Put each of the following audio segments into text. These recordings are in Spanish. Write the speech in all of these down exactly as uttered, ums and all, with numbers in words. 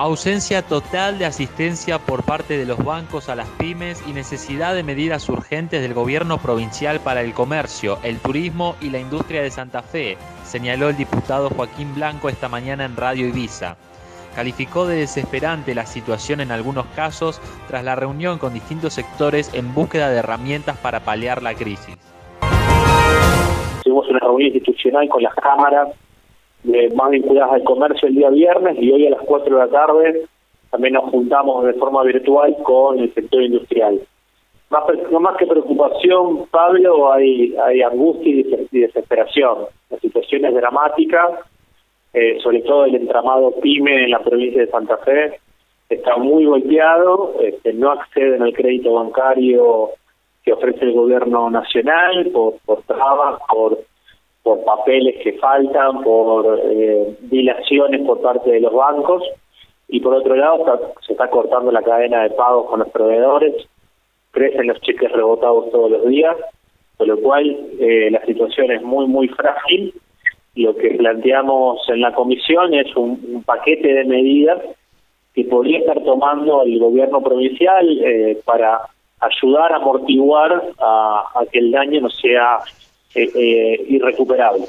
Ausencia total de asistencia por parte de los bancos a las pymes y necesidad de medidas urgentes del gobierno provincial para el comercio, el turismo y la industria de Santa Fe, señaló el diputado Joaquín Blanco esta mañana en Radio Ibiza. Calificó de desesperante la situación en algunos casos tras la reunión con distintos sectores en búsqueda de herramientas para paliar la crisis. Tuvimos una reunión institucional con las cámaras de, más vinculadas al comercio el día viernes, y hoy a las cuatro de la tarde también nos juntamos de forma virtual con el sector industrial. Más, no más que preocupación, Pablo, hay, hay angustia y desesperación. La situación es dramática, eh, sobre todo el entramado PYME en la provincia de Santa Fe está muy golpeado, este, no acceden al crédito bancario que ofrece el gobierno nacional por, por trabas, por por papeles que faltan, por eh, dilaciones por parte de los bancos, y por otro lado está, se está cortando la cadena de pagos con los proveedores, crecen los cheques rebotados todos los días, con lo cual eh, la situación es muy muy frágil. Lo que planteamos en la comisión es un, un paquete de medidas que podría estar tomando el gobierno provincial eh, para ayudar a amortiguar a, a que el daño no sea Eh, eh, irrecuperable.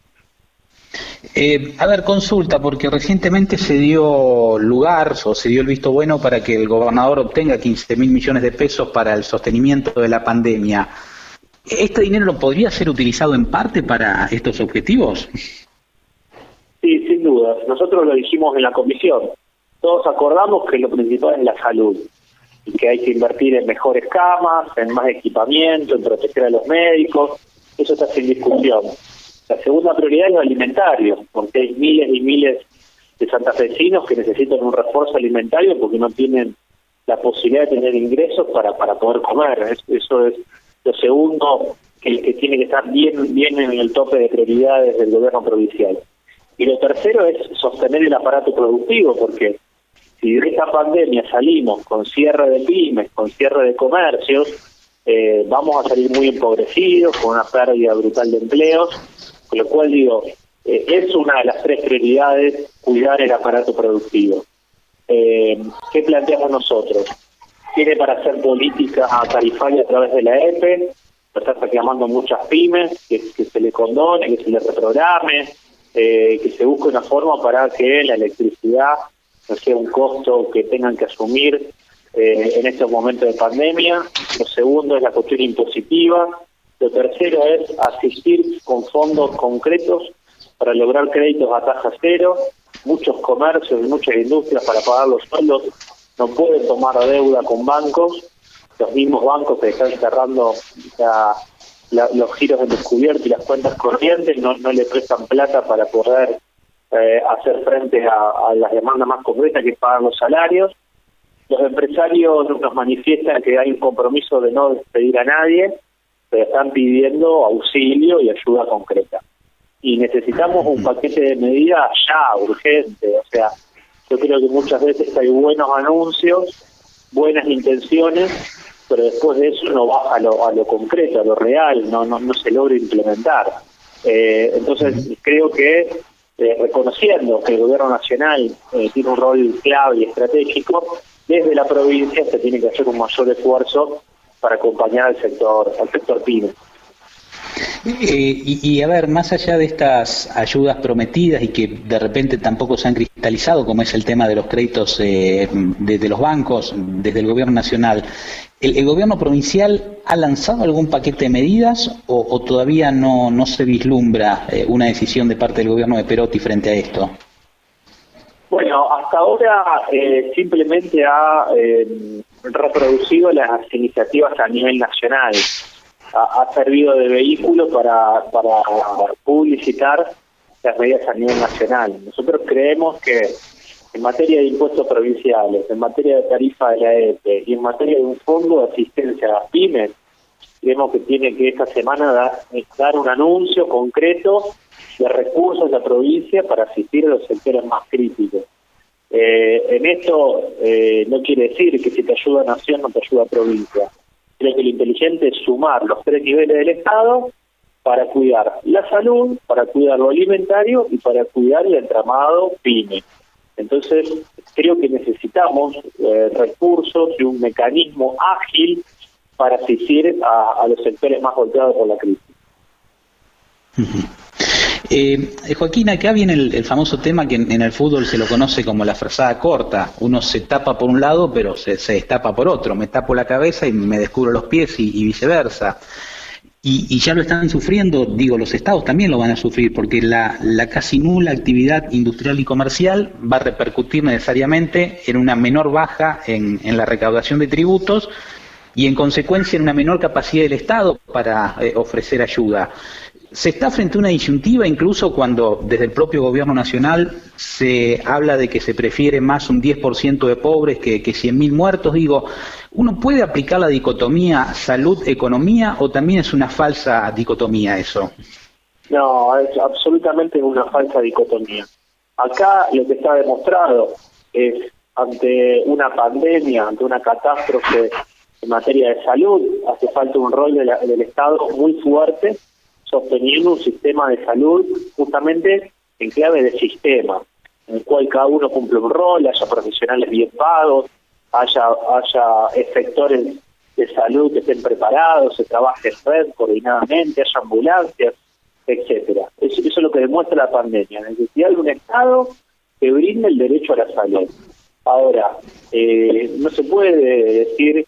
Eh, a ver, consulta, porque recientemente se dio lugar o se dio el visto bueno para que el gobernador obtenga quince mil millones de pesos para el sostenimiento de la pandemia. ¿Este dinero lo podría ser utilizado en parte para estos objetivos? Sí, sin duda. Nosotros lo dijimos en la comisión. Todos acordamos que lo principal es la salud y que hay que invertir en mejores camas, en más equipamiento, en proteger a los médicos. Eso está sin discusión. La segunda prioridad es lo alimentario, porque hay miles y miles de santafesinos que necesitan un refuerzo alimentario porque no tienen la posibilidad de tener ingresos para, para poder comer. Eso es lo segundo que, que tiene que estar bien, bien en el tope de prioridades del gobierno provincial. Y lo tercero es sostener el aparato productivo, porque si de esta pandemia salimos con cierre de pymes, con cierre de comercios, Eh, vamos a salir muy empobrecidos, con una pérdida brutal de empleos, con lo cual digo, eh, es una de las tres prioridades cuidar el aparato productivo. Eh, ¿Qué planteamos nosotros? Tiene para hacer política tarifaria a través de la E P E, lo están reclamando muchas pymes, que, que se le condone, que se le reprograme, eh, que se busque una forma para que la electricidad no sea un costo que tengan que asumir Eh, en estos momentos de pandemia. Lo segundo es la cuestión impositiva. Lo tercero es asistir con fondos concretos para lograr créditos a tasa cero. Muchos comercios y muchas industrias, para pagar los sueldos, no pueden tomar deuda con bancos. Los mismos bancos que están cerrando la, la, los giros de descubierto y las cuentas corrientes no, no le prestan plata para poder eh, hacer frente a, a las demandas más concretas que pagan los salarios. Los empresarios nos manifiestan que hay un compromiso de no despedir a nadie, pero están pidiendo auxilio y ayuda concreta. Y necesitamos un paquete de medidas ya, urgente. O sea, yo creo que muchas veces hay buenos anuncios, buenas intenciones, pero después de eso no baja a lo, a lo concreto, a lo real, no, no, no se logra implementar. Eh, entonces, creo que eh, reconociendo que el gobierno nacional eh, tiene un rol clave y estratégico, desde la provincia se tiene que hacer un mayor esfuerzo para acompañar al sector, al sector pyme. Eh, y, y a ver, más allá de estas ayudas prometidas y que de repente tampoco se han cristalizado, como es el tema de los créditos eh, de, de los bancos, desde el gobierno nacional, ¿el, el gobierno provincial ha lanzado algún paquete de medidas o, o todavía no, no se vislumbra eh, una decisión de parte del gobierno de Perotti frente a esto? Bueno, hasta ahora eh, simplemente ha eh, reproducido las iniciativas a nivel nacional. Ha, ha servido de vehículo para, para publicitar las medidas a nivel nacional. Nosotros creemos que en materia de impuestos provinciales, en materia de tarifa de la E P E y en materia de un fondo de asistencia a las pymes, creemos que tiene que esta semana dar, dar un anuncio concreto de recursos de la provincia para asistir a los sectores más críticos. Eh, en esto eh, no quiere decir que si te ayuda nación no te ayuda provincia. Creo que lo inteligente es sumar los tres niveles del Estado para cuidar la salud, para cuidar lo alimentario y para cuidar el entramado PYME. Entonces, creo que necesitamos eh, recursos y un mecanismo ágil para asistir a, a los sectores más golpeados por la crisis. Uh-huh. Eh, Joaquín, acá viene el, el famoso tema que en, en el fútbol se lo conoce como la frazada corta. Uno se tapa por un lado, pero se, se destapa por otro. Me tapo la cabeza y me descubro los pies y, y viceversa. Y, y ya lo están sufriendo, digo, los estados también lo van a sufrir, porque la, la casi nula actividad industrial y comercial va a repercutir necesariamente en una menor baja en, en la recaudación de tributos y en consecuencia en una menor capacidad del Estado para eh, ofrecer ayuda. Se está frente a una disyuntiva incluso cuando desde el propio gobierno nacional se habla de que se prefiere más un diez por ciento de pobres que, que cien mil muertos. Digo, ¿uno puede aplicar la dicotomía salud-economía o también es una falsa dicotomía eso? No, es absolutamente una falsa dicotomía. Acá lo que está demostrado es ante una pandemia, ante una catástrofe en materia de salud, hace falta un rol de la, del Estado muy fuerte, sosteniendo un sistema de salud justamente en clave de sistema, en el cual cada uno cumple un rol, haya profesionales bien pagos, haya, haya sectores de salud que estén preparados, se trabaje en red coordinadamente, haya ambulancias, etcétera. Eso, eso es lo que demuestra la pandemia, la necesidad de un Estado que brinde el derecho a la salud. Ahora, eh, no se puede decir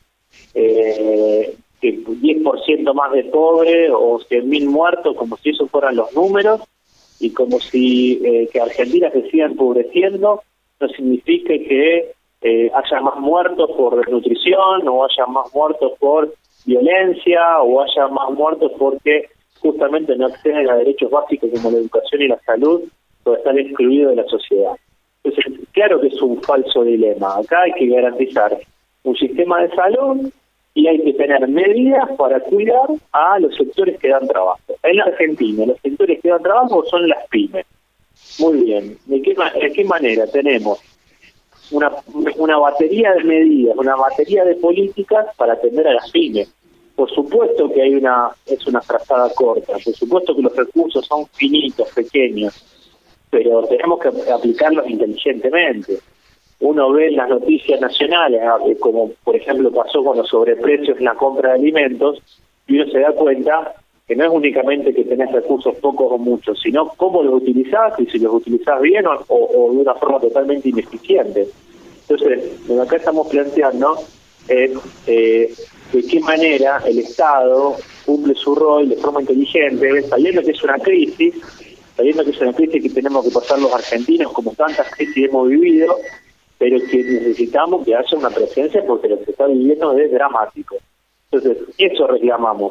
eh, que diez por ciento más de pobres o cien mil muertos, como si esos fueran los números, y como si eh, que Argentina se siga empobreciendo, no signifique que eh, haya más muertos por desnutrición, o haya más muertos por violencia, o haya más muertos porque justamente no acceden a derechos básicos como la educación y la salud, o están excluidos de la sociedad. Entonces, claro que es un falso dilema. Acá hay que garantizar un sistema de salud y hay que tener medidas para cuidar a los sectores que dan trabajo. En la Argentina, los sectores que dan trabajo son las pymes. Muy bien. ¿De qué, de qué manera? Tenemos una, una batería de medidas, una batería de políticas para atender a las pymes. Por supuesto que hay una es una frazada corta, por supuesto que los recursos son finitos, pequeños, pero tenemos que aplicarlos inteligentemente. Uno ve en las noticias nacionales, como por ejemplo pasó con los sobreprecios en la compra de alimentos, y uno se da cuenta que no es únicamente que tenés recursos pocos o muchos, sino cómo los utilizás y si los utilizás bien o, o de una forma totalmente ineficiente. Entonces, lo que acá estamos planteando es eh, de qué manera el Estado cumple su rol de forma inteligente, sabiendo que es una crisis, sabiendo que es una crisis que tenemos que pasar los argentinos, como tantas crisis hemos vivido, pero que necesitamos que haya una presencia porque lo que se está viviendo es dramático. Entonces, eso reclamamos.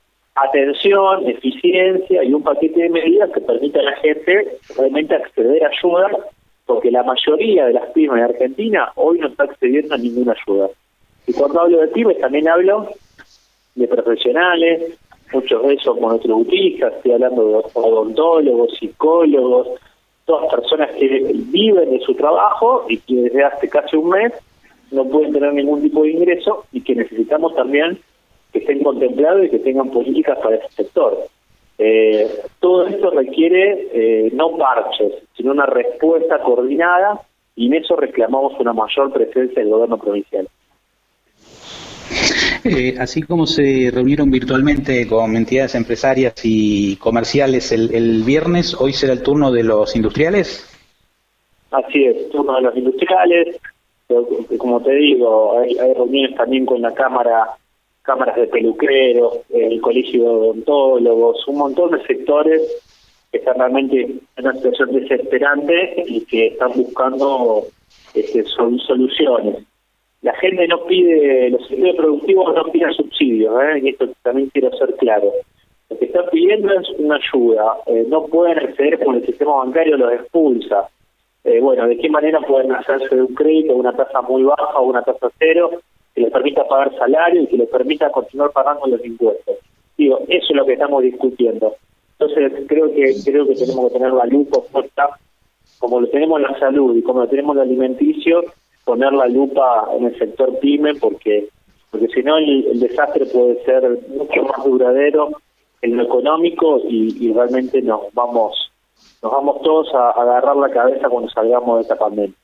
Atención, eficiencia y un paquete de medidas que permita a la gente realmente acceder a ayuda, porque la mayoría de las pymes de Argentina hoy no está accediendo a ninguna ayuda. Y cuando hablo de pymes también hablo de profesionales, muchos de esos monotributistas, estoy hablando de odontólogos, psicólogos, todas personas que viven de su trabajo y que desde hace casi un mes no pueden tener ningún tipo de ingreso y que necesitamos también que estén contemplados y que tengan políticas para ese sector. Eh, todo esto requiere eh, no parches, sino una respuesta coordinada, y en eso reclamamos una mayor presencia del gobierno provincial. Eh, así como se reunieron virtualmente con entidades empresarias y comerciales el, el viernes, ¿hoy será el turno de los industriales? Así es, turno de los industriales. Como te digo, hay, hay reuniones también con la Cámara, cámaras de peluqueros, el Colegio de Odontólogos, un montón de sectores que están realmente en una situación desesperante y que están buscando este, sol, soluciones. La gente no pide, los sectores productivos no piden subsidios, ¿eh? Y esto también quiero ser claro. Lo que están pidiendo es una ayuda. Eh, no pueden acceder porque el sistema bancario los expulsa. Eh, bueno, ¿de qué manera pueden hacerse de un crédito, una tasa muy baja o una tasa cero, que les permita pagar salario y que les permita continuar pagando los impuestos? Digo, eso es lo que estamos discutiendo. Entonces, creo que creo que tenemos que tener la lupa puesta, como lo tenemos en la salud y como lo tenemos en el alimenticio, poner la lupa en el sector pyme, porque porque si no el, el desastre puede ser mucho más duradero en lo económico y, y realmente nos vamos nos vamos todos a, a agarrar la cabeza cuando salgamos de esta pandemia.